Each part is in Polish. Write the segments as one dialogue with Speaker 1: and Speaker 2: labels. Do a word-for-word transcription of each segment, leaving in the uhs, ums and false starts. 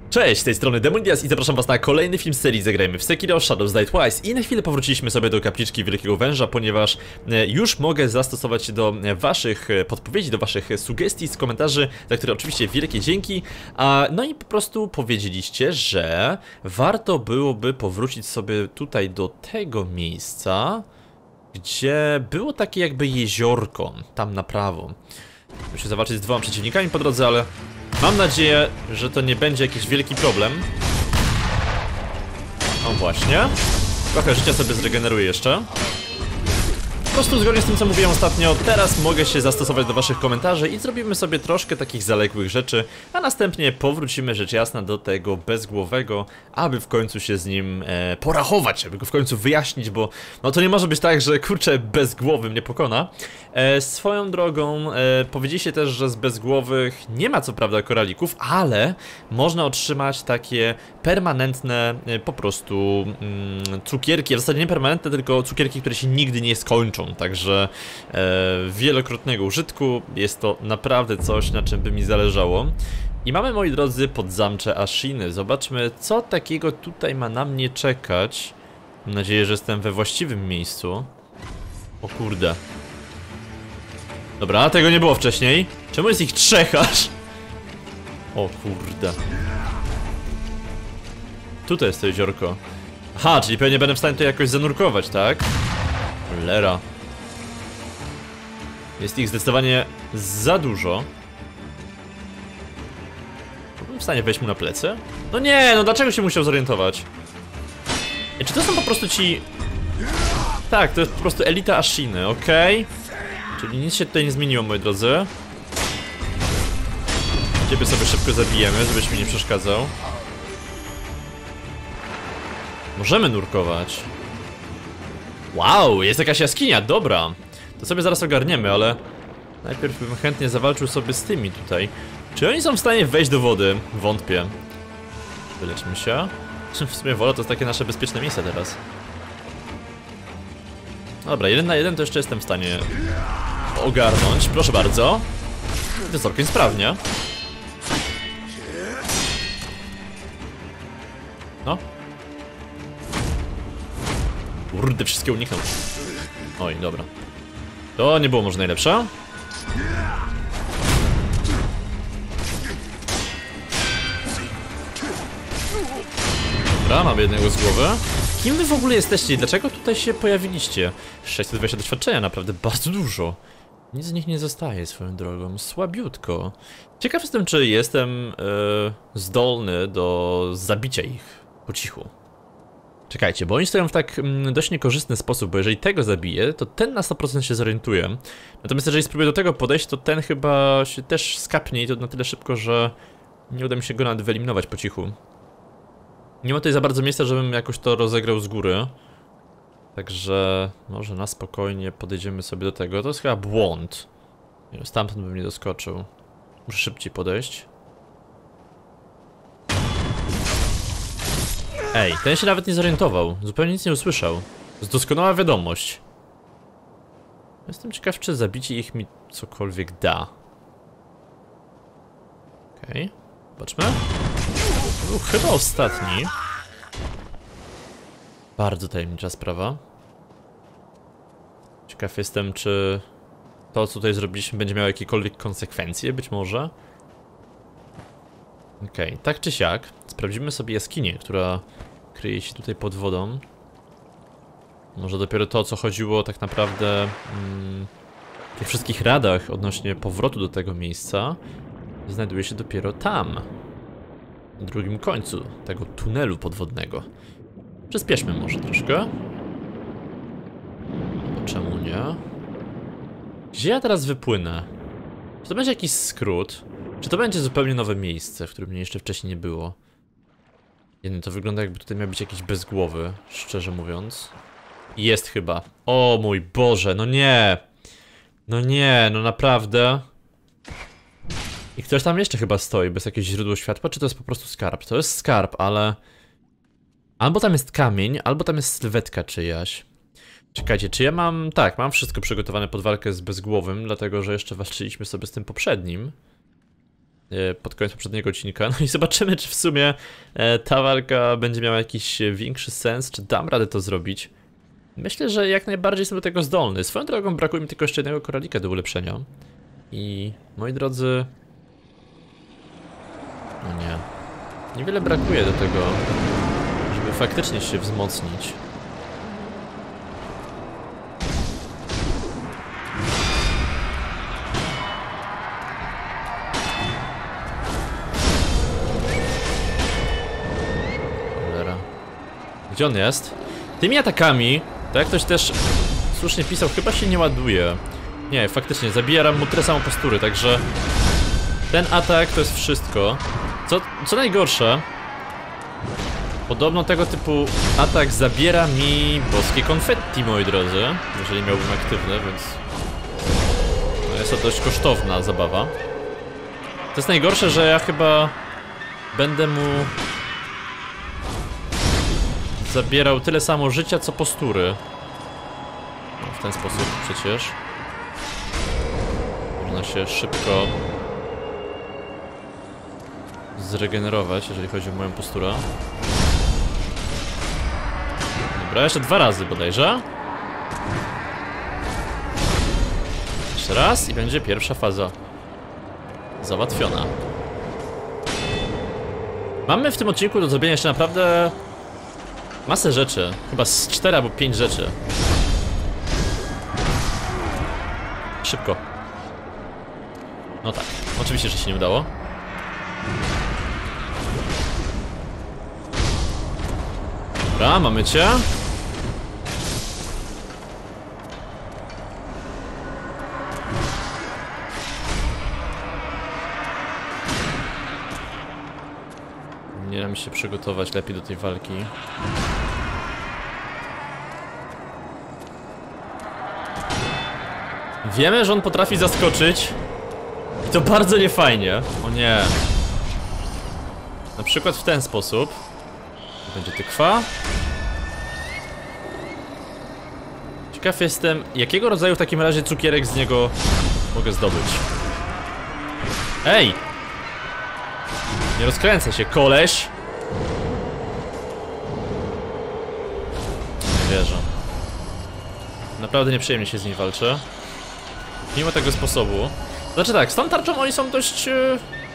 Speaker 1: Cześć, z tej strony Demonidias i zapraszam was na kolejny film z serii Zagrajmy w Sekiro Shadows Die Twice. I na chwilę powróciliśmy sobie do kapliczki Wielkiego Węża, ponieważ już mogę zastosować się do waszych podpowiedzi, do waszych sugestii z komentarzy, za które oczywiście wielkie dzięki. No i po prostu powiedzieliście, że warto byłoby powrócić sobie tutaj do tego miejsca, gdzie było takie jakby jeziorko, tam na prawo. Muszę zawalczyć z dwoma przeciwnikami po drodze, ale mam nadzieję, że to nie będzie jakiś wielki problem. O właśnie. Trochę życia sobie zregeneruję jeszcze. Po prostu zgodnie z tym, co mówiłem ostatnio, teraz mogę się zastosować do waszych komentarzy i zrobimy sobie troszkę takich zaległych rzeczy, a następnie powrócimy rzecz jasna do tego bezgłowego, aby w końcu się z nim e, porachować, aby go w końcu wyjaśnić, bo no to nie może być tak, że kurczę bezgłowy mnie pokona. E, swoją drogą e, powiedzieliście też, że z bezgłowych nie ma co prawda koralików, ale można otrzymać takie permanentne e, po prostu mm, cukierki, a w zasadzie nie permanentne, tylko cukierki, które się nigdy nie skończą. Także e, wielokrotnego użytku, jest to naprawdę coś, na czym by mi zależało. I mamy, moi drodzy, podzamcze Ashiny. Zobaczmy, co takiego tutaj ma na mnie czekać. Mam nadzieję, że jestem we właściwym miejscu. O kurde. Dobra, tego nie było wcześniej. Czemu jest ich trzech aż? O kurde. Tutaj jest to jeziorko. Aha, czyli pewnie będę w stanie to jakoś zanurkować, tak? Cholera. Jest ich zdecydowanie za dużo. Byłem w stanie wejść mu na plecy? No nie, no dlaczego się musiał zorientować? I czy to są po prostu ci... Tak, to jest po prostu elita Ashiny, okej? Okay? Czyli nic się tutaj nie zmieniło, moi drodzy. Ciebie sobie szybko zabijemy, żebyś mi nie przeszkadzał. Możemy nurkować. Wow, jest jakaś jaskinia, dobra. To sobie zaraz ogarniemy, ale najpierw bym chętnie zawalczył sobie z tymi tutaj. Czy oni są w stanie wejść do wody? Wątpię. Wyleczmy się. W sumie wola to jest takie nasze bezpieczne miejsce teraz. Dobra, jeden na jeden to jeszcze jestem w stanie ogarnąć, proszę bardzo. To jest całkiem sprawnie. No. Kurde, wszystkie uniknął. Oj, dobra. To nie było może najlepsze. Dobra, mamy jednego z głowy. Kim wy w ogóle jesteście i dlaczego tutaj się pojawiliście? sześćset dwadzieścia doświadczenia, naprawdę bardzo dużo. Nic z nich nie zostaje swoją drogą, słabiutko. Ciekaw jestem, czy jestem yy, zdolny do zabicia ich po cichu. Czekajcie, bo oni stoją w tak mm, dość niekorzystny sposób, bo jeżeli tego zabiję, to ten na sto procent się zorientuje. Natomiast jeżeli spróbuję do tego podejść, to ten chyba się też skapnie i to na tyle szybko, że nie uda mi się go nawet wyeliminować po cichu. Nie ma tutaj za bardzo miejsca, żebym jakoś to rozegrał z góry. Także może na spokojnie podejdziemy sobie do tego. To jest chyba błąd. Nie, stamtąd bym nie doskoczył. Muszę szybciej podejść. Ej, ten się nawet nie zorientował. Zupełnie nic nie usłyszał. To jest doskonała wiadomość. Jestem ciekaw, czy zabicie ich mi cokolwiek da. Okej, okay. Zobaczmy. Był chyba ostatni. Bardzo tajemnicza sprawa. Ciekaw jestem, czy to, co tutaj zrobiliśmy, będzie miało jakiekolwiek konsekwencje, być może. Okej, okay. Tak czy siak, sprawdzimy sobie jaskinię, która kryje się tutaj pod wodą. Może dopiero to, o co chodziło tak naprawdę mm, w tych wszystkich radach odnośnie powrotu do tego miejsca, znajduje się dopiero tam. Na drugim końcu tego tunelu podwodnego. Przyspieszmy może troszkę. No czemu nie? Gdzie ja teraz wypłynę? Czy to będzie jakiś skrót? Czy to będzie zupełnie nowe miejsce, w którym mnie jeszcze wcześniej nie było? Jedno, to wygląda, jakby tutaj miał być jakiś bez głowy, szczerze mówiąc. Jest chyba. O mój Boże, no nie! No nie, no naprawdę. I ktoś tam jeszcze chyba stoi, bez jakiegoś źródła światła, czy to jest po prostu skarb? To jest skarb, ale... Albo tam jest kamień, albo tam jest sylwetka czyjaś. Czekajcie, czy ja mam... Tak, mam wszystko przygotowane pod walkę z bezgłowym, dlatego że jeszcze walczyliśmy sobie z tym poprzednim. pod koniec poprzedniego odcinka. No i zobaczymy, czy w sumie ta walka będzie miała jakiś większy sens, czy dam radę to zrobić. Myślę, że jak najbardziej jestem do tego zdolny. Swoją drogą brakuje mi tylko jeszcze jednego koralika do ulepszenia. I moi drodzy... No nie. Niewiele brakuje do tego, żeby faktycznie się wzmocnić. Cholera. Gdzie on jest? Tymi atakami, tak jak ktoś też słusznie pisał, chyba się nie ładuje. Nie, faktycznie, zabija mu tyle samo postury, także ten atak to jest wszystko. Co, co najgorsze, podobno tego typu atak zabiera mi boskie konfetti, moi drodzy, jeżeli miałbym aktywne, więc no jest to dość kosztowna zabawa. To jest najgorsze, że ja chyba będę mu zabierał tyle samo życia, co postury. No, w ten sposób przecież można się szybko zregenerować, jeżeli chodzi o moją posturę. Dobra, jeszcze dwa razy bodajże. Jeszcze raz i będzie pierwsza faza załatwiona. Mamy w tym odcinku do zrobienia jeszcze naprawdę masę rzeczy. Chyba z cztery albo pięć rzeczy. Szybko. No tak, oczywiście, że się nie udało. Dobra, mamy cię. Nie dam się przygotować lepiej do tej walki. Wiemy, że on potrafi zaskoczyć. I to bardzo niefajnie. O nie. Na przykład w ten sposób. Będzie tykwa. Ciekaw jestem, jakiego rodzaju w takim razie cukierek z niego mogę zdobyć. Ej! Nie rozkręcaj się, koleś! Nie wierzę. Naprawdę nieprzyjemnie się z nim walczy. Mimo tego sposobu. Znaczy tak, z tą tarczą oni są dość... Yy,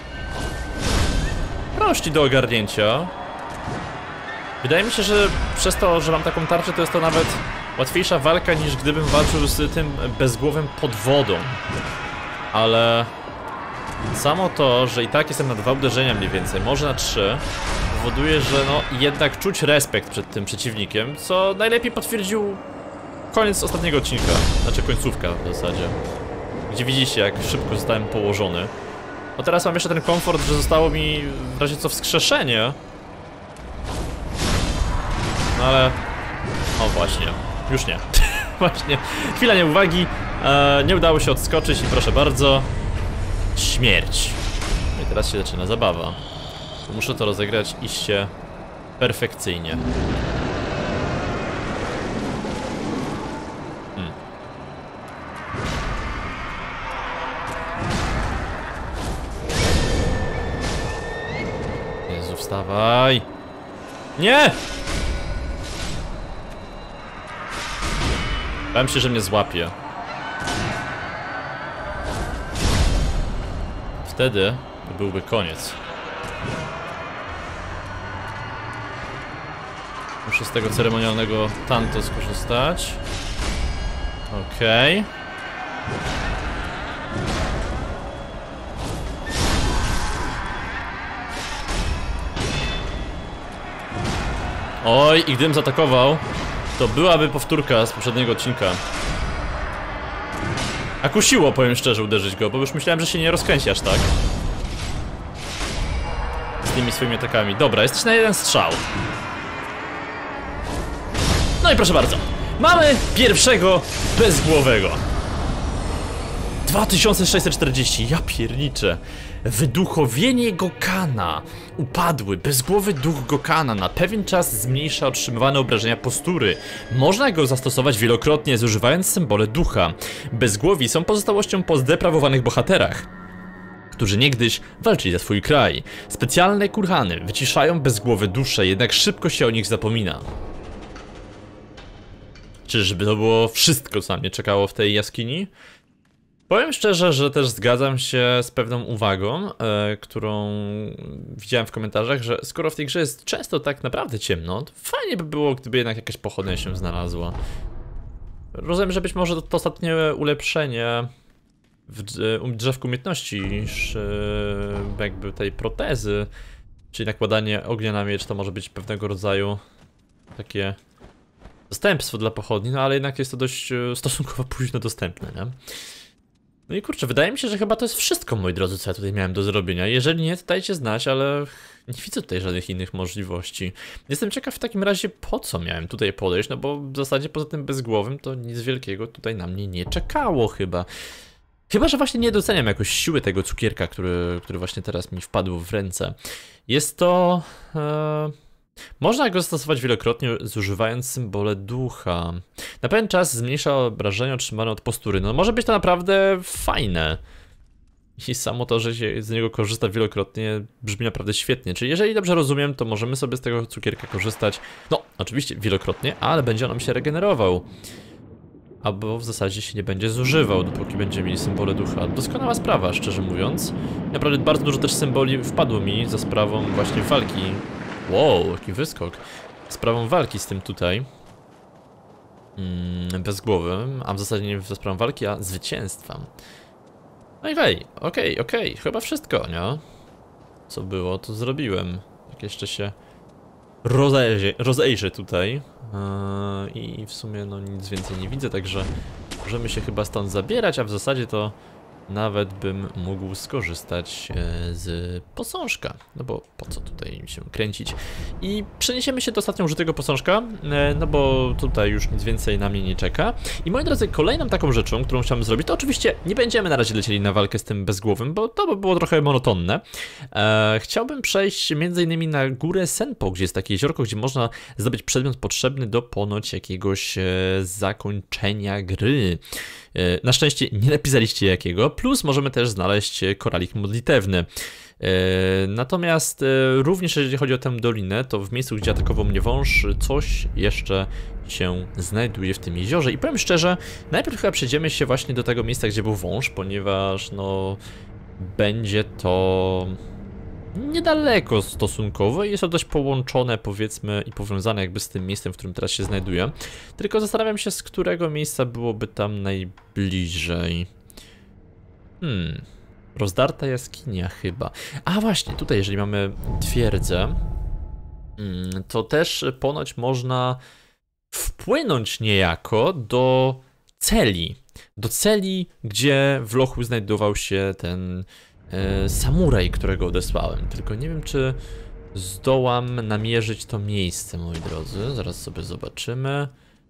Speaker 1: prości do ogarnięcia. Wydaje mi się, że przez to, że mam taką tarczę, to jest to nawet łatwiejsza walka, niż gdybym walczył z tym bezgłowym pod wodą. Ale samo to, że i tak jestem na dwa uderzenia mniej więcej, może na trzy, powoduje, że no jednak czuć respekt przed tym przeciwnikiem, co najlepiej potwierdził koniec ostatniego odcinka, znaczy końcówka w zasadzie, gdzie widzicie, jak szybko zostałem położony. No teraz mam jeszcze ten komfort, że zostało mi w razie co wskrzeszenie. No ale... O właśnie, już nie. Właśnie, chwila nieuwagi, e, nie udało się odskoczyć i proszę bardzo, śmierć. No i teraz się zaczyna zabawa. Muszę to rozegrać iście perfekcyjnie. Hmm. Jezu, wstawaj! Nie! Bałem się, że mnie złapie. Wtedy byłby koniec. Muszę z tego ceremonialnego tanto skorzystać. Okej. Oj, i gdybym zaatakował, to byłaby powtórka z poprzedniego odcinka. A kusiło, powiem szczerze, uderzyć go, bo już myślałem, że się nie rozkręci aż tak. Z tymi swoimi atakami. Dobra, jesteś na jeden strzał. No i proszę bardzo. Mamy pierwszego bezgłowego. dwa tysiące sześćset czterdzieści, ja pierniczę. Wyduchowienie Gokana. Upadły, bezgłowy duch Gokana na pewien czas zmniejsza otrzymywane obrażenia postury. Można go zastosować wielokrotnie, zużywając symbole ducha. Bezgłowi są pozostałością po zdeprawowanych bohaterach, którzy niegdyś walczyli za swój kraj. Specjalne kurhany wyciszają bezgłowe dusze, jednak szybko się o nich zapomina. Czyżby to było wszystko, co na mnie czekało w tej jaskini? Powiem szczerze, że też zgadzam się z pewną uwagą, e, którą widziałem w komentarzach, że skoro w tej grze jest często tak naprawdę ciemno, to fajnie by było, gdyby jednak jakaś pochodnia się znalazła. Rozumiem, że być może to, to ostatnie ulepszenie w drzewku umiejętności niż e, jakby tej protezy, czyli nakładanie ognia na miecz, to może być pewnego rodzaju takie zastępstwo dla pochodni, no ale jednak jest to dość e, stosunkowo późno dostępne, nie? No i kurczę, wydaje mi się, że chyba to jest wszystko, moi drodzy, co ja tutaj miałem do zrobienia. Jeżeli nie, to dajcie znać, ale nie widzę tutaj żadnych innych możliwości. Jestem ciekaw w takim razie, po co miałem tutaj podejść, no bo w zasadzie poza tym bezgłowym to nic wielkiego tutaj na mnie nie czekało chyba. Chyba, że właśnie nie doceniam jakoś siły tego cukierka, który, który właśnie teraz mi wpadł w ręce. Jest to... E... Można go stosować wielokrotnie, zużywając symbole ducha. Na pewien czas zmniejsza obrażenia otrzymane od postury. No może być to naprawdę fajne. I samo to, że się z niego korzysta wielokrotnie, brzmi naprawdę świetnie. Czyli jeżeli dobrze rozumiem, to możemy sobie z tego cukierka korzystać, no oczywiście wielokrotnie, ale będzie on się regenerował. Albo w zasadzie się nie będzie zużywał, dopóki będziemy mieli symbole ducha. Doskonała sprawa, szczerze mówiąc. Naprawdę bardzo dużo też symboli wpadło mi za sprawą właśnie walki. Wow, jaki wyskok. Sprawą walki z tym tutaj. Mm, bezgłowym, a w zasadzie nie za sprawą walki, a zwycięstwa. No i hej, okej, okej, chyba wszystko, nie? Co było, to zrobiłem. Jak jeszcze się rozejrzę, rozejrzę tutaj. Yy, I w sumie no nic więcej nie widzę, także możemy się chyba stąd zabierać, a w zasadzie to nawet bym mógł skorzystać z posążka, no bo po co tutaj się kręcić. I przeniesiemy się do ostatnio użytego posążka, no bo tutaj już nic więcej na mnie nie czeka. I moi drodzy, kolejną taką rzeczą, którą chciałbym zrobić, to oczywiście nie będziemy na razie lecieli na walkę z tym bezgłowym, bo to by było trochę monotonne. E, chciałbym przejść między innymi na górę Senpo, gdzie jest takie jeziorko, gdzie można zdobyć przedmiot potrzebny do ponoć jakiegoś e, zakończenia gry. Na szczęście nie napisaliście jakiego, plus możemy też znaleźć koralik modlitewny. Natomiast również jeżeli chodzi o tę dolinę, to w miejscu, gdzie atakował mnie wąż, coś jeszcze się znajduje w tym jeziorze. I powiem szczerze, najpierw chyba przejdziemy się właśnie do tego miejsca, gdzie był wąż, ponieważ no będzie to niedaleko stosunkowo i jest to dość połączone, powiedzmy, i powiązane jakby z tym miejscem, w którym teraz się znajduję. Tylko zastanawiam się, z którego miejsca byłoby tam najbliżej. Hmm... Rozdarta jaskinia chyba. A właśnie, tutaj jeżeli mamy twierdzę, to też ponoć można wpłynąć niejako do celi. Do celi, gdzie w lochu znajdował się ten e, samuraj, którego odesłałem. Tylko nie wiem, czy zdołam namierzyć to miejsce, moi drodzy. Zaraz sobie zobaczymy.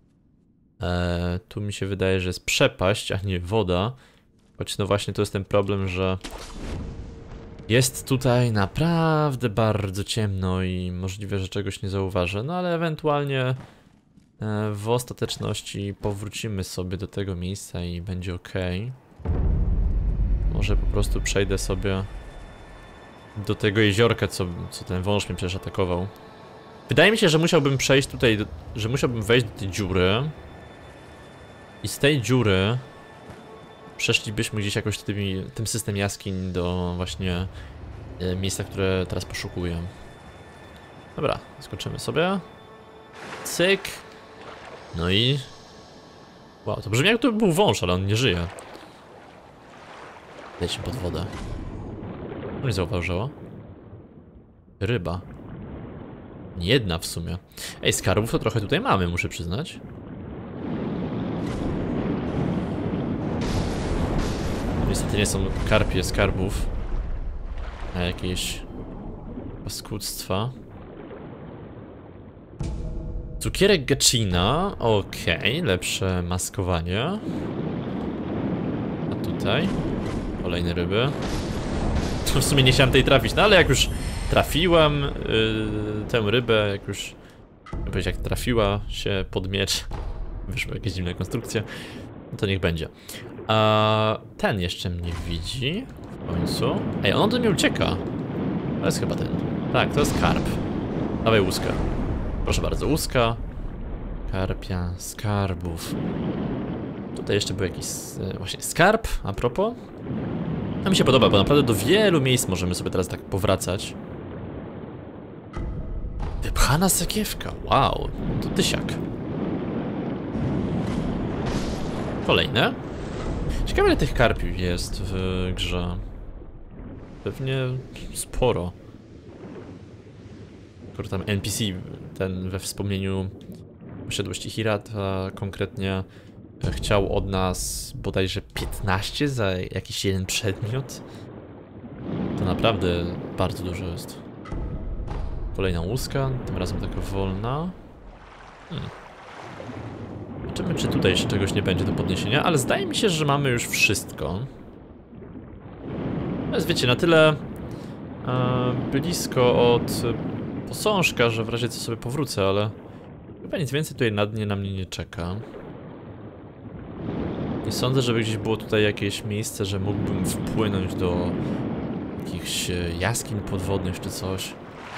Speaker 1: E, tu mi się wydaje, że jest przepaść, a nie woda. Choć no właśnie to jest ten problem, że jest tutaj naprawdę bardzo ciemno i możliwe, że czegoś nie zauważę. No ale ewentualnie w ostateczności powrócimy sobie do tego miejsca i będzie ok. Może po prostu przejdę sobie do tego jeziorka, co, co ten wąż mnie przecież atakował. Wydaje mi się, że musiałbym przejść tutaj, że musiałbym wejść do tej dziury. I z tej dziury przeszlibyśmy gdzieś jakoś tymi, tym system jaskiń do właśnie e, miejsca, które teraz poszukuję. Dobra, skoczymy sobie. Cyk. No i... Wow, to brzmi jak to był wąż, ale on nie żyje. Lecimy pod wodę. Nie zauważyło. Ryba. Nie jedna w sumie. Ej, skarbów to trochę tutaj mamy, muszę przyznać. Niestety nie są karpie skarbów, a jakieś paskudztwa. Cukierek Gachina, okej, okay, lepsze maskowanie. A tutaj kolejne ryby. W sumie nie chciałem tej trafić, no ale jak już trafiłam yy, tę rybę, jak już jak trafiła się pod miecz, wyszły jakieś dziwne konstrukcje, no to niech będzie. A ten jeszcze mnie widzi. W końcu. Ej, on ode mnie ucieka. To jest chyba ten. Tak, to jest karp. Dawaj łuskę. Proszę bardzo, łuska. Karpia, skarbów. Tutaj jeszcze był jakiś e, właśnie skarb, a propos. To mi się podoba, bo naprawdę do wielu miejsc możemy sobie teraz tak powracać. Wypchana sakiewka, wow, to tysiak. Kolejne. Ciekawe, ile tych karpiów jest w grze. Pewnie sporo. Skoro tam N P C, ten we wspomnieniu posiadłości Hirata konkretnie chciał od nas bodajże piętnaście za jakiś jeden przedmiot. To naprawdę bardzo dużo jest. Kolejna łuska, tym razem taka wolna. Hmm. Zobaczymy, czy tutaj jeszcze czegoś nie będzie do podniesienia, ale zdaje mi się, że mamy już wszystko. Jest, wiecie, na tyle e, blisko od posążka, że w razie co sobie powrócę, ale chyba nic więcej tutaj na dnie na mnie nie czeka. Nie sądzę, żeby gdzieś było tutaj jakieś miejsce, że mógłbym wpłynąć do jakichś jaskiń podwodnych czy coś.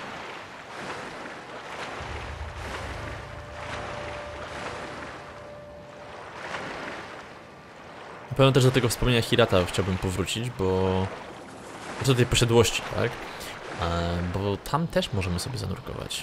Speaker 1: Na pewno też do tego wspomnienia Hirata chciałbym powrócić, bo... do tej posiadłości, tak? E, bo tam też możemy sobie zanurkować.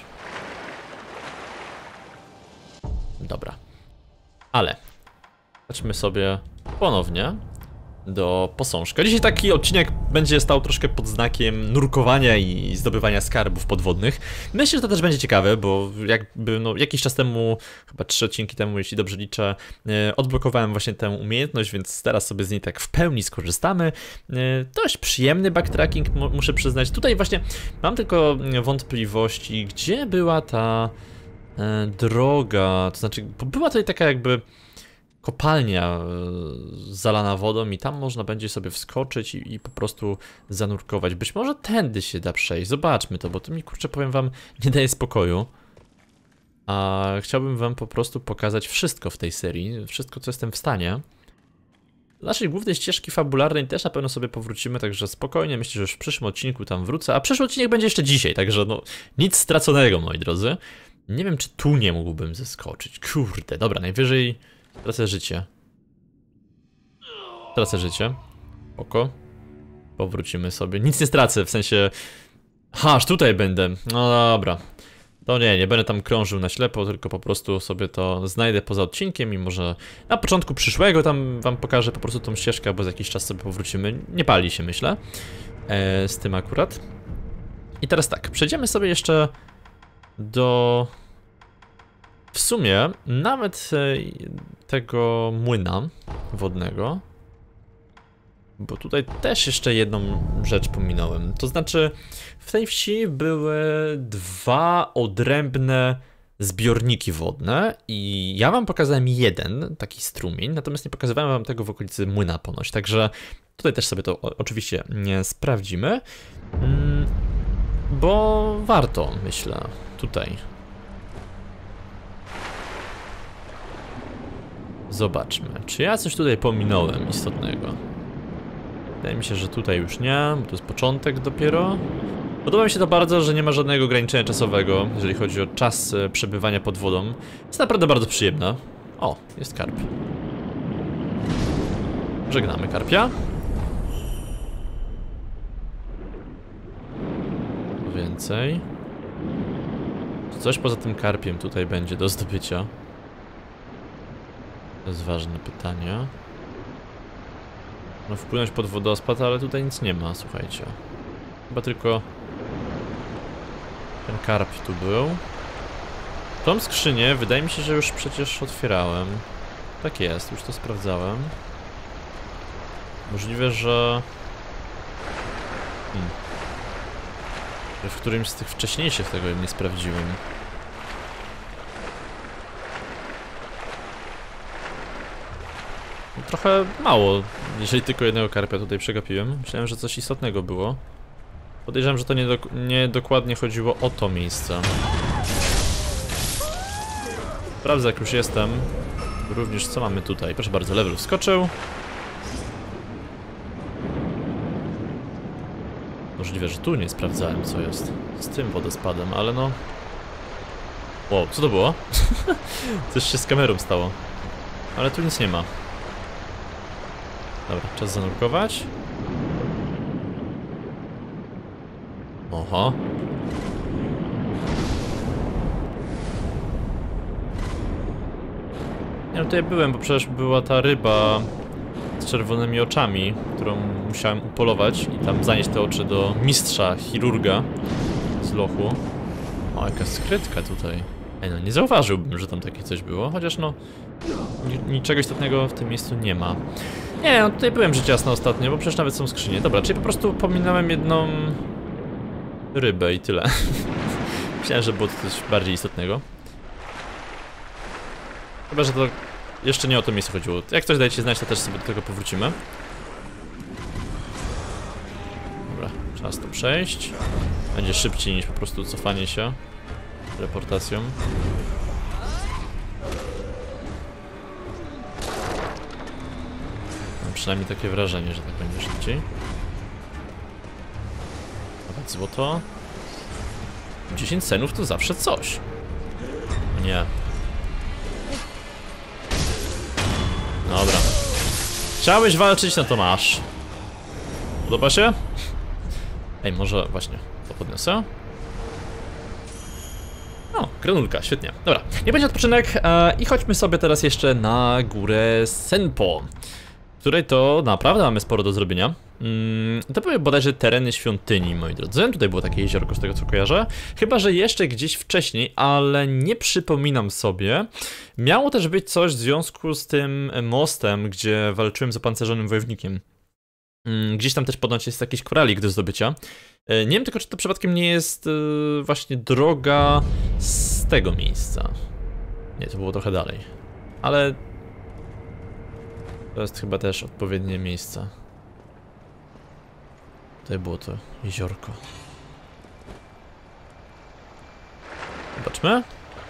Speaker 1: Dobra. Ale... Chodźmy sobie ponownie do posążka. Dzisiaj taki odcinek będzie stał troszkę pod znakiem nurkowania i zdobywania skarbów podwodnych. Myślę, że to też będzie ciekawe, bo jakby no, jakiś czas temu, chyba trzy odcinki temu, jeśli dobrze liczę, e, odblokowałem właśnie tę umiejętność, więc teraz sobie z niej tak w pełni skorzystamy. E, dość przyjemny backtracking, muszę przyznać. Tutaj właśnie mam tylko wątpliwości, gdzie była ta e, droga, to znaczy, bo była tutaj taka jakby kopalnia zalana wodą i tam można będzie sobie wskoczyć i, i po prostu zanurkować. Być może tędy się da przejść. Zobaczmy to, bo to mi, kurczę, powiem wam, nie daje spokoju. A chciałbym wam po prostu pokazać wszystko w tej serii. Wszystko, co jestem w stanie. Do naszej głównej ścieżki fabularnej też na pewno sobie powrócimy, także spokojnie. Myślę, że już w przyszłym odcinku tam wrócę. A przyszły odcinek będzie jeszcze dzisiaj, także no nic straconego, moi drodzy. Nie wiem, czy tu nie mógłbym zeskoczyć. Kurde, dobra, najwyżej... Tracę życie. Tracę życie. Oko. Powrócimy sobie. Nic nie stracę, w sensie... Ha, aż tutaj będę. No dobra. To nie, nie będę tam krążył na ślepo, tylko po prostu sobie to znajdę poza odcinkiem i może na początku przyszłego tam wam pokażę po prostu tą ścieżkę, bo za jakiś czas sobie powrócimy. Nie pali się, myślę. E, z tym akurat. I teraz tak, przejdziemy sobie jeszcze do... W sumie nawet tego młyna wodnego, bo tutaj też jeszcze jedną rzecz pominąłem. To znaczy w tej wsi były dwa odrębne zbiorniki wodne i ja wam pokazałem jeden taki strumień, natomiast nie pokazywałem wam tego w okolicy młyna ponoć, także tutaj też sobie to oczywiście nie sprawdzimy, bo warto, myślę, tutaj. Zobaczmy, czy ja coś tutaj pominąłem istotnego. Wydaje mi się, że tutaj już nie, bo to jest początek dopiero. Podoba mi się to bardzo, że nie ma żadnego ograniczenia czasowego, jeżeli chodzi o czas przebywania pod wodą. Jest naprawdę bardzo przyjemna. O, jest karp. Żegnamy karpia. Więcej. Czy coś poza tym karpiem tutaj będzie do zdobycia? To jest ważne pytanie. No wpłynąć pod wodospad, ale tutaj nic nie ma, słuchajcie. Chyba tylko ten karp tu był. Tą skrzynię wydaje mi się, że już przecież otwierałem. Tak jest, już to sprawdzałem. Możliwe, że... Hmm. że w którymś z tych wcześniejszych tego nie sprawdziłem. Trochę mało, jeżeli tylko jednego karpia tutaj przegapiłem. Myślałem, że coś istotnego było. Podejrzewam, że to nie, dok nie dokładnie chodziło o to miejsce. Sprawdzę, jak już jestem. Również co mamy tutaj. Proszę bardzo, level wskoczył. Możliwe, że tu nie sprawdzałem, co jest z tym wodospadem, ale no... Wow, co to było? Coś się z kamerą stało. Ale tu nic nie ma. Dobra, czas zanurkować. Oho. Ja tutaj byłem, bo przecież była ta ryba z czerwonymi oczami, którą musiałem upolować i tam zanieść te oczy do mistrza, chirurga z lochu. O, jaka skrytka tutaj. Ej, no nie zauważyłbym, że tam takie coś było, chociaż no niczego istotnego w tym miejscu nie ma. Nie, no tutaj byłem rzecz jasna ostatnio, bo przecież nawet są skrzynie. Dobra, czyli po prostu pominąłem jedną rybę i tyle. Myślałem, że było to coś bardziej istotnego. Chyba, że to jeszcze nie o to miejsce chodziło. Jak coś dajcie znać, to też sobie do tego powrócimy. Dobra, czas to przejść. Będzie szybciej niż po prostu cofanie się teleportacją. Mam przynajmniej takie wrażenie, że tak będzie szybciej. Nawet złoto. dziesięć cenów to zawsze coś. Nie. Dobra. Chciałeś walczyć, no to masz. Podoba się? Ej, może właśnie to podniosę. O, granulka, świetnie. Dobra, nie będzie odpoczynek e, i chodźmy sobie teraz jeszcze na górę Senpo, w której to naprawdę mamy sporo do zrobienia. Mm, to były bodajże tereny świątyni, moi drodzy. Tutaj było takie jeziorko z tego, co kojarzę. Chyba że jeszcze gdzieś wcześniej, ale nie przypominam sobie. Miało też być coś w związku z tym mostem, gdzie walczyłem z opancerzonym wojownikiem. Mm, gdzieś tam też ponoć jest jakiś koralik do zdobycia. Nie wiem tylko, czy to przypadkiem nie jest yy, właśnie droga z tego miejsca. Nie, to było trochę dalej. Ale to jest chyba też odpowiednie miejsce. Tutaj było to jeziorko. Zobaczmy.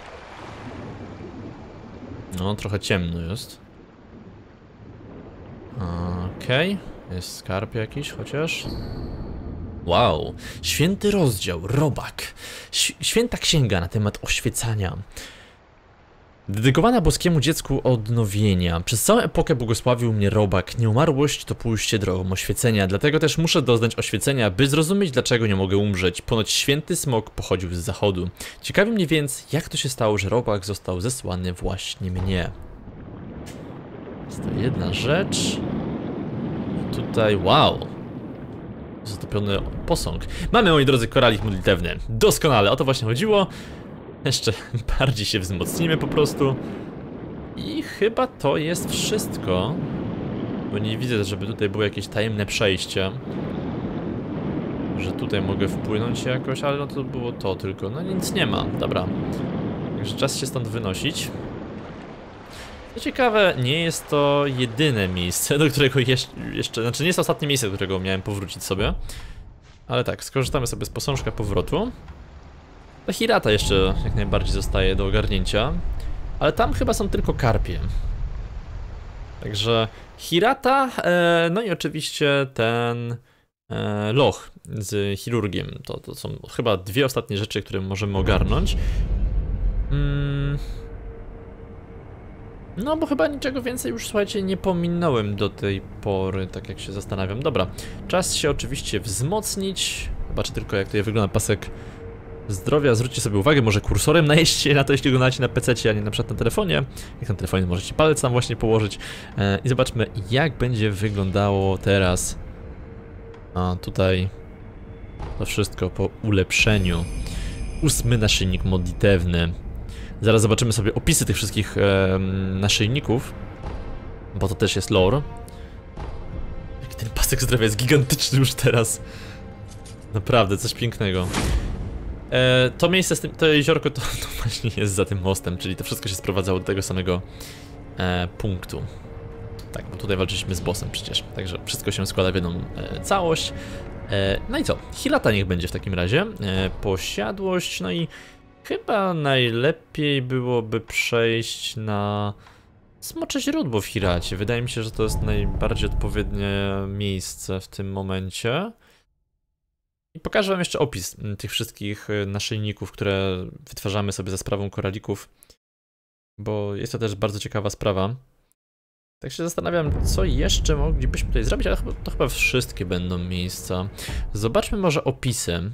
Speaker 1: No, trochę ciemno jest. Okej. Okay. Jest skarb jakiś chociaż. Wow, święty rozdział, robak. Święta księga na temat oświecania. Dedykowana boskiemu dziecku odnowienia. Przez całą epokę błogosławił mnie robak. Nieumarłość to pójście drogą oświecenia. Dlatego też muszę doznać oświecenia, by zrozumieć, dlaczego nie mogę umrzeć. Ponoć święty smok pochodził z zachodu. Ciekawi mnie więc, jak to się stało, że robak został zesłany właśnie mnie. Jest to jedna rzecz. I tutaj, wow. Zatopiony posąg. Mamy, moi drodzy, koralik modlitewny. Doskonale, o to właśnie chodziło. Jeszcze bardziej się wzmocnimy po prostu. I chyba to jest wszystko. Bo nie widzę, żeby tutaj było jakieś tajemne przejście. Że tutaj mogę wpłynąć jakoś, ale no to było to tylko. No nic nie ma, dobra. Także czas się stąd wynosić. Co ciekawe, nie jest to jedyne miejsce, do którego jeszcze, jeszcze... Znaczy nie jest to ostatnie miejsce, do którego miałem powrócić sobie. Ale tak, skorzystamy sobie z posążka powrotu. Ta Hirata jeszcze jak najbardziej zostaje do ogarnięcia. Ale tam chyba są tylko karpie. Także Hirata, e, no i oczywiście ten e, loch z chirurgiem. To, to są chyba dwie ostatnie rzeczy, które możemy ogarnąć. Mm. No bo chyba niczego więcej już, słuchajcie, nie pominąłem do tej pory, tak jak się zastanawiam. Dobra, czas się oczywiście wzmocnić. Zobaczę tylko, jak tutaj wygląda pasek zdrowia. Zwróćcie sobie uwagę, może kursorem najeźdźcie na to, jeśli go macie na pececie, a nie na przykład na telefonie. Jak na telefonie możecie palec tam właśnie położyć. E, I zobaczmy, jak będzie wyglądało teraz. A tutaj to wszystko po ulepszeniu. Ósmy naszyjnik modlitewny. Zaraz zobaczymy sobie opisy tych wszystkich e, naszyjników, bo to też jest lore. Jaki ten pasek zdrowia jest gigantyczny już teraz. Naprawdę, coś pięknego. E, to miejsce, z tym, to jeziorko to, to właśnie jest za tym mostem, czyli to wszystko się sprowadzało do tego samego e, punktu. Tak, bo tutaj walczyliśmy z bossem przecież, także wszystko się składa w jedną e, całość. E, no i co? Hirata niech będzie w takim razie. E, posiadłość, no i chyba najlepiej byłoby przejść na Smocze Źródło w Hiracie. Wydaje mi się, że to jest najbardziej odpowiednie miejsce w tym momencie. I pokażę wam jeszcze opis tych wszystkich naszyjników, które wytwarzamy sobie za sprawą koralików, bo jest to też bardzo ciekawa sprawa. Tak się zastanawiam, co jeszcze moglibyśmy tutaj zrobić, ale to chyba wszystkie będą miejsca. Zobaczmy może opisy.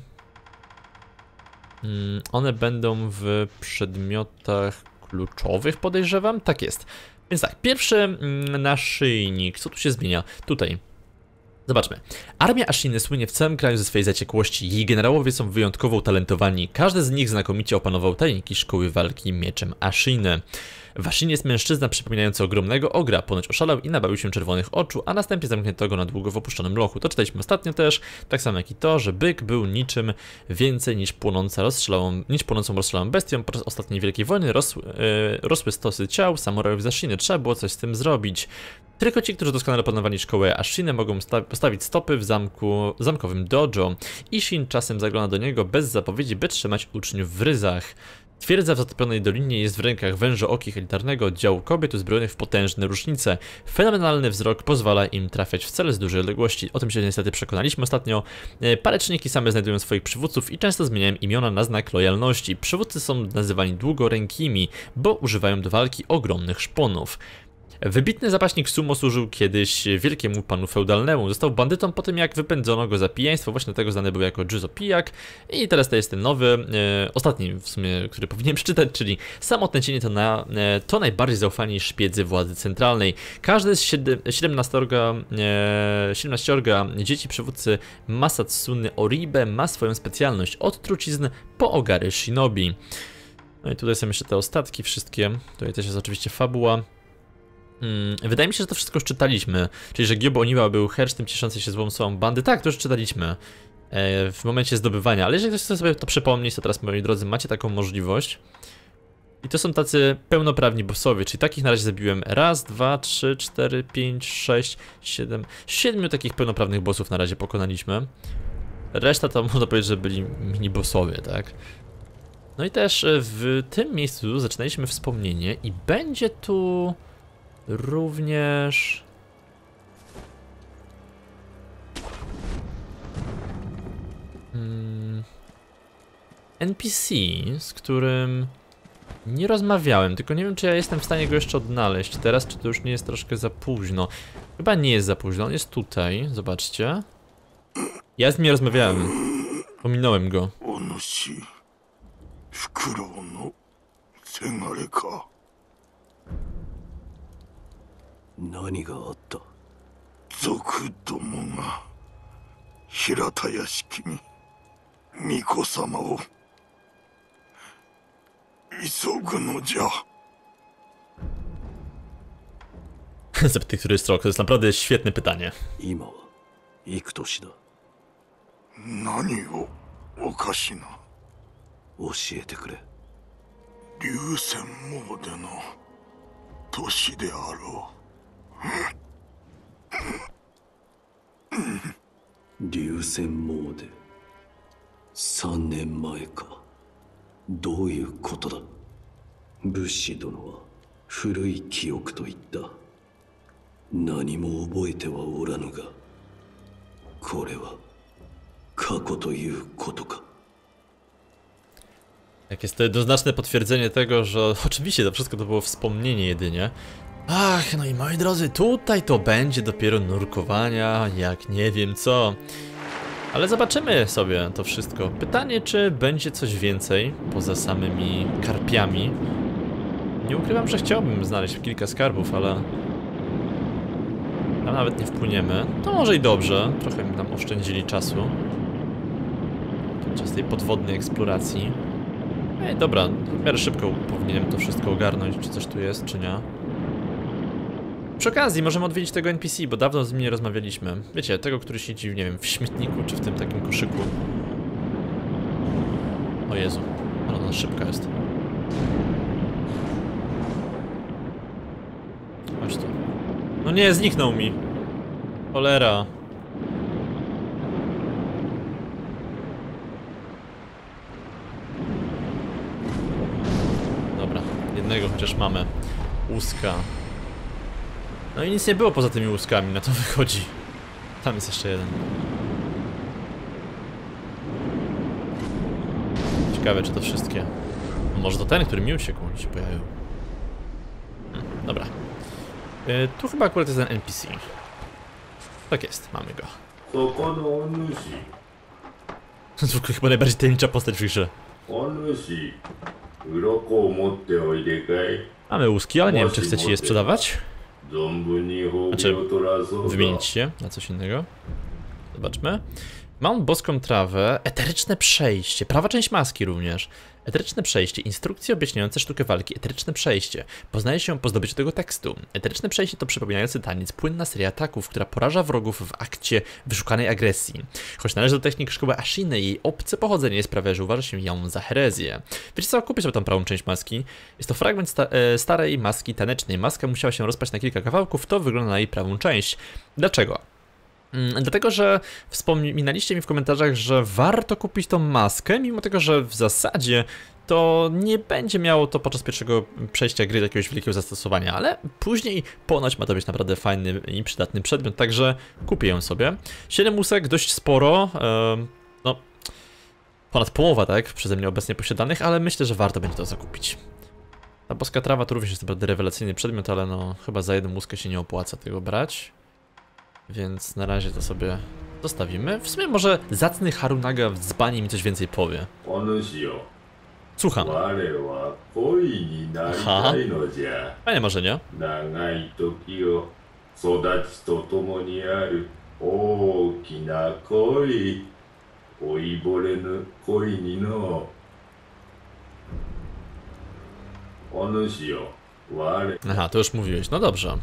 Speaker 1: One będą w przedmiotach kluczowych, podejrzewam? Tak jest. Więc tak, pierwszy naszyjnik. Co tu się zmienia? Tutaj. Zobaczmy. Armia Ashiny słynie w całym kraju ze swojej zaciekłości. Jej generałowie są wyjątkowo utalentowani. Każdy z nich znakomicie opanował tajniki szkoły walki mieczem Ashiny. W Ashinie jest mężczyzna przypominający ogromnego ogra. Ponoć oszalał i nabawił się czerwonych oczu, a następnie zamknięto go na długo w opuszczonym lochu. To czytaliśmy ostatnio też, tak samo jak i to, że byk był niczym więcej niż płonąca rozstrzelałą, niż płonącą rozstrzelałą bestią. Podczas ostatniej wielkiej wojny rosły, yy, rosły stosy ciał samurajów z Ashiny. Trzeba było coś z tym zrobić. Tylko ci, którzy doskonale opanowali szkołę Ashiny, mogą postawić stopy w zamku, zamkowym dojo. Ishin czasem zagląda do niego bez zapowiedzi, by trzymać uczniów w ryzach. Twierdza w zatopionej dolinie jest w rękach wężookich elitarnego oddziału kobiet uzbrojonych w potężne różnice. Fenomenalny wzrok pozwala im trafiać w cele z dużej odległości. O tym się niestety przekonaliśmy ostatnio. Paleczniki same znajdują swoich przywódców i często zmieniają imiona na znak lojalności. Przywódcy są nazywani długorękimi, bo używają do walki ogromnych szponów. Wybitny zapaśnik Sumo służył kiedyś wielkiemu panu feudalnemu. Został bandytą po tym, jak wypędzono go za pijaństwo. Właśnie tego znany był jako Juzo Pijak. I teraz to jest ten nowy, e, ostatni w sumie, który powinienem przeczytać, czyli samotne cienie to, na, e, to najbardziej zaufani szpiedzy władzy centralnej. Każdy z siedemnaściorga, e, siedemnaściorga dzieci przywódcy Masatsuny Oribe ma swoją specjalność od trucizn po ogary shinobi. No i tutaj są jeszcze te ostatki wszystkie. Tutaj też jest oczywiście fabuła. Hmm, wydaje mi się, że to wszystko już czytaliśmy. Czyli, że Gyobo Oniwa był hersztym cieszący się złą sławą bandy. Tak, to już czytaliśmy e, w momencie zdobywania. Ale jeżeli ktoś chce sobie to przypomnieć, to teraz, moi drodzy, macie taką możliwość. I to są tacy pełnoprawni bossowie, czyli takich na razie zabiłem raz, dwa, trzy, cztery, pięć, sześć, siedem, siedmiu takich pełnoprawnych bossów na razie pokonaliśmy. Reszta to można powiedzieć, że byli mini bossowie, tak? No i też w tym miejscu zaczynaliśmy wspomnienie i będzie tu również hmm, N P C, z którym nie rozmawiałem, tylko nie wiem, czy ja jestem w stanie go jeszcze odnaleźć teraz, czy to już nie jest troszkę za późno. Chyba nie jest za późno, on jest tutaj, zobaczcie. Ja z nim nie rozmawiałem, pominąłem go. Zapytaj, który jest rok, to jest naprawdę świetne pytanie. Jak jest to jednoznaczne potwierdzenie tego, że oczywiście to wszystko to było wspomnienie jedynie. Ach, no i moi drodzy, tutaj to będzie dopiero nurkowania, jak nie wiem co. Ale zobaczymy sobie to wszystko. Pytanie, czy będzie coś więcej poza samymi karpiami. Nie ukrywam, że chciałbym znaleźć kilka skarbów, ale tam nawet nie wpłyniemy. To może i dobrze, trochę mi tam oszczędzili czasu podczas tej podwodnej eksploracji. Ej, dobra, w miarę szybko powinienem to wszystko ogarnąć, czy coś tu jest, czy nie. Przy okazji możemy odwiedzić tego N P C, bo dawno z nim nie rozmawialiśmy. Wiecie, tego, który siedzi, nie wiem, w śmietniku, czy w tym takim koszyku. O Jezu, ale ona szybka jest. Chodź tu. No nie, zniknął mi. Cholera. Dobra, jednego chociaż mamy. Łuska. No i nic nie było poza tymi łuskami, na to wychodzi. Tam jest jeszcze jeden. Ciekawe, czy to wszystkie. Może to ten, który mi uciekł, się pojawił. Hmm, dobra. Yy, tu chyba akurat jest ten N P C. Tak jest, mamy go. To chyba najbardziej tajemnicza postać w grze. Mamy łuski, ale nie wiem, czy chcecie je sprzedawać. Znaczy, wymienić się na coś innego. Zobaczmy. Mam boską trawę, eteryczne przejście, prawa część maski również. Eteryczne przejście, instrukcje objaśniające sztukę walki, eteryczne przejście. Poznaje się po zdobyciu tego tekstu. Eteryczne przejście to przypominający taniec, płynna seria ataków, która poraża wrogów w akcie wyszukanej agresji. Choć należy do technik szkoły Ashiny, jej obce pochodzenie sprawia, że uważa się ją za herezję. Wiecie co, kupię sobie tą prawą część maski. Jest to fragment sta e, starej maski tanecznej. Maska musiała się rozpaść na kilka kawałków, to wygląda na jej prawą część. Dlaczego? Dlatego, że wspominaliście mi w komentarzach, że warto kupić tą maskę, mimo tego, że w zasadzie to nie będzie miało to podczas pierwszego przejścia gry jakiegoś wielkiego zastosowania, ale później ponoć ma to być naprawdę fajny i przydatny przedmiot, także kupię ją sobie. siedem łusek, dość sporo, yy, no ponad połowa, tak, przeze mnie obecnie posiadanych, ale myślę, że warto będzie to zakupić. Ta boska trawa to również jest naprawdę rewelacyjny przedmiot, ale no chyba za jedną łuskę się nie opłaca tego brać. Więc na razie to sobie zostawimy. W sumie może zacny Harunaga w dzbanie mi coś więcej powie. Słucham. Aha. Fajne marzenia. Aha, to już mówiłeś, no dobrze.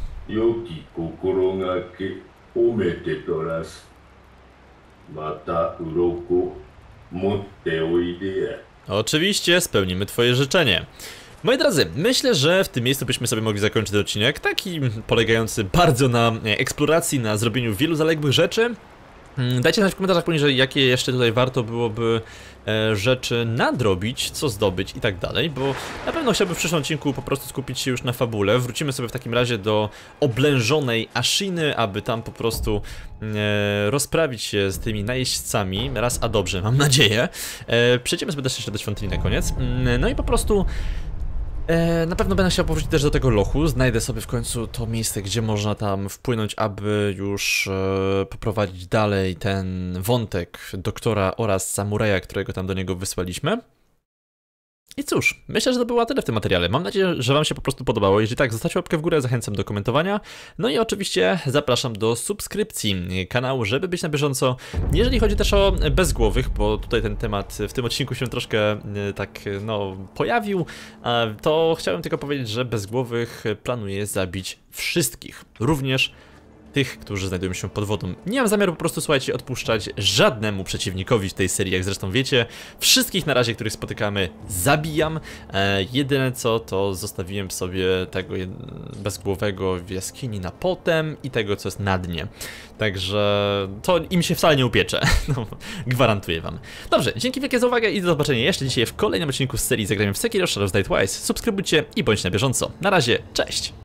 Speaker 1: Oczywiście spełnimy twoje życzenie. Moi drodzy, myślę, że w tym miejscu byśmy sobie mogli zakończyć ten odcinek, taki polegający bardzo na eksploracji, na zrobieniu wielu zaległych rzeczy. Dajcie znać w komentarzach poniżej, jakie jeszcze tutaj warto byłoby e, rzeczy nadrobić, co zdobyć i tak dalej, bo na pewno chciałbym w przyszłym odcinku po prostu skupić się już na fabule. Wrócimy sobie w takim razie do oblężonej Ashiny, aby tam po prostu e, rozprawić się z tymi najeźdźcami, raz a dobrze, mam nadzieję. E, przejdziemy sobie też jeszcze do świątyni na koniec, no i po prostu E, na pewno będę chciał powrócić też do tego lochu, znajdę sobie w końcu to miejsce, gdzie można tam wpłynąć, aby już e, poprowadzić dalej ten wątek doktora oraz samuraja, którego tam do niego wysłaliśmy. I cóż, myślę, że to było tyle w tym materiale. Mam nadzieję, że wam się po prostu podobało. Jeżeli tak, zostawcie łapkę w górę, zachęcam do komentowania. No i oczywiście zapraszam do subskrypcji kanału, żeby być na bieżąco. Jeżeli chodzi też o bezgłowych, bo tutaj ten temat w tym odcinku się troszkę tak, no, pojawił, to chciałem tylko powiedzieć, że bezgłowych planuję zabić wszystkich, również tych, którzy znajdują się pod wodą. Nie mam zamiaru po prostu, słuchajcie, odpuszczać żadnemu przeciwnikowi w tej serii, jak zresztą wiecie. Wszystkich na razie, których spotykamy, zabijam. E, jedyne co, to zostawiłem sobie tego bezgłowego w jaskini na potem i tego, co jest na dnie. Także to im się wcale nie upiecze. No, gwarantuję wam. Dobrze, dzięki wielkie za uwagę i do zobaczenia jeszcze dzisiaj w kolejnym odcinku z serii Zagrajmy w Sekiro Shadows Die Twice. Subskrybujcie i bądźcie na bieżąco. Na razie, cześć!